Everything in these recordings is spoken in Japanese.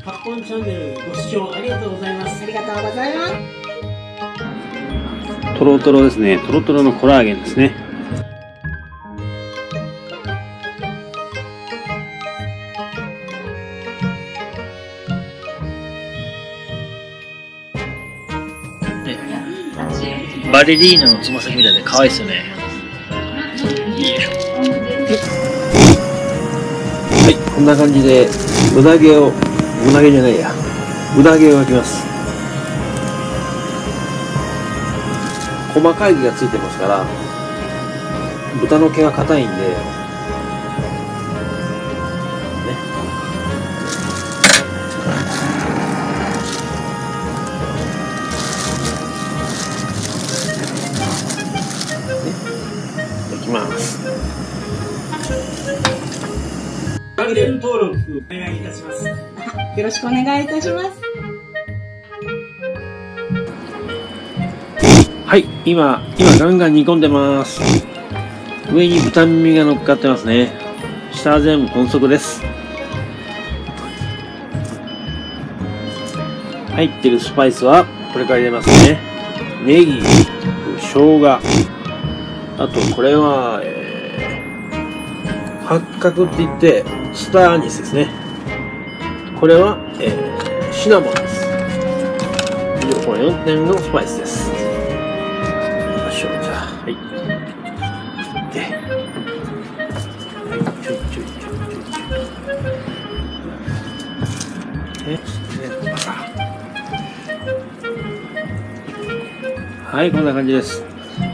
発本チャンネルご視聴ありがとうございます。 ありがとうございます。 トロトロですね。トロトロのコラーゲンですね。 バレリーナのつま先みたいで可愛いですよね。いいでしょ。 はい、こんな感じでうなぎを巻きます。細かい毛がついてますから豚の毛が硬いんでね。いきます。チャンネル登録お願いいたします。 よろしくお願いいたします。 はい、今ガンガン煮込んでます。上に豚耳が乗っかってますね。下は全部豚足です。入ってるスパイスはこれから入れますね。ネギ、生姜、あとこれは、八角って言ってスターアニスですね。これは、シナモンです。以上、これ4点のスパイスです。よいしょ、じゃあ、はい。で、はい、ちょい。はい、こんな感じです。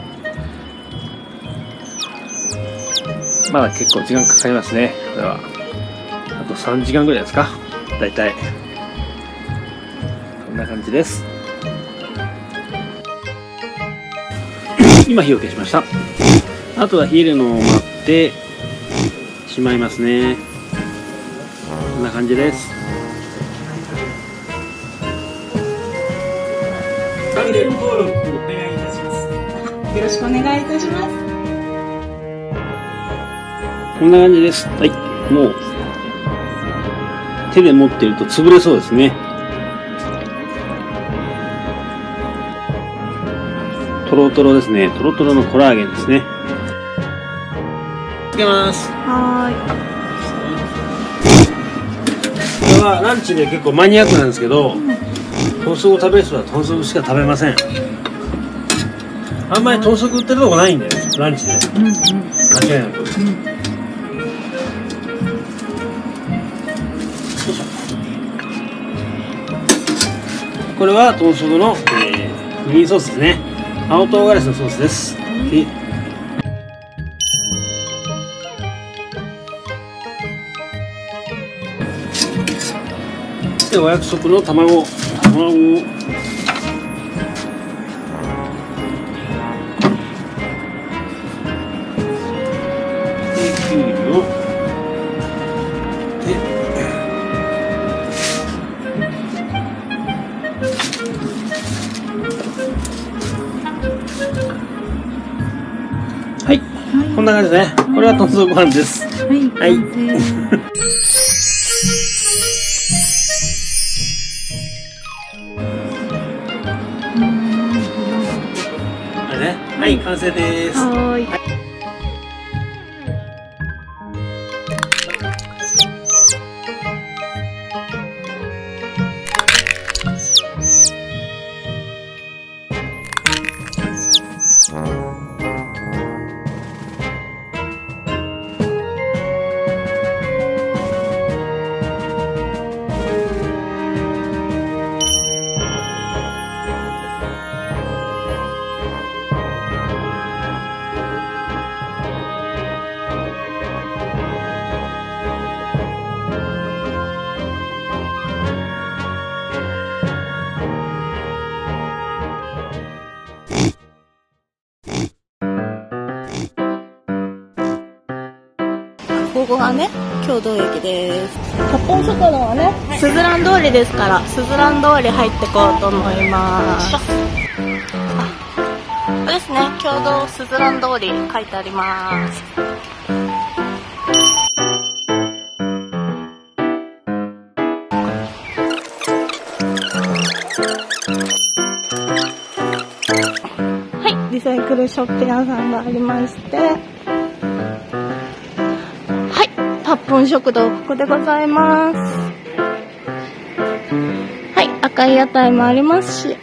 まだ結構時間かかりますね。これは。あと3時間ぐらいですか。だいたい。こんな感じです。今火を消しました。あとは冷えるのを待ってしまいますね。こんな感じです。チャンネル登録お願いいたします。 よろしくお願いいたします。 こんな感じです。はい。もう手で持っていると潰れそうですね。トロトロですね。トロトロのコラーゲンですね。つけます。 はこれはランチで結構マニアックなんですけど、豚足を食べる人は豚足しか食べません。あんまり豚足売ってるとこないんだよ、ランチで。間違いなく。これは豚足の、グリーンソースですね。青唐辛子のソースです。で、お約束の卵をきゅうりをはい、こんな感じですね。これは豚足ご飯です。はい。はい、完成です。 はい。ここがね、共同駅です。八本食堂はね、すずらん通りですから、すずらん通り入ってこうと思います。これですね、共同すずらん通り書いてあります。 くるショップ屋さんがありまして、はい、パッポン食堂、ここでございます。はい、赤い屋台もありますし、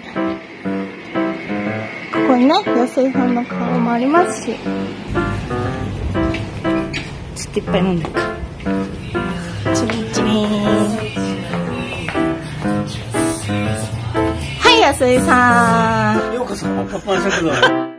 ここにね、野生さんの顔もありますし、ちょっといっぱい飲んでるか。チリンチリン。はい、安井さん。 ようこそパッポン食堂へ。